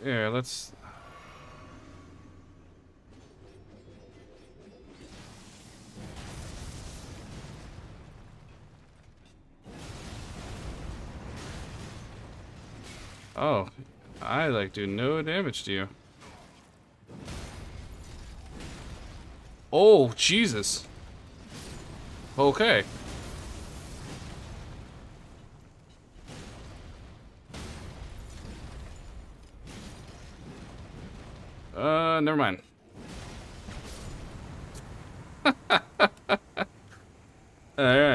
Here, let's... Oh, I like do no damage to you. Oh, Jesus. Okay. Never mind. Alright.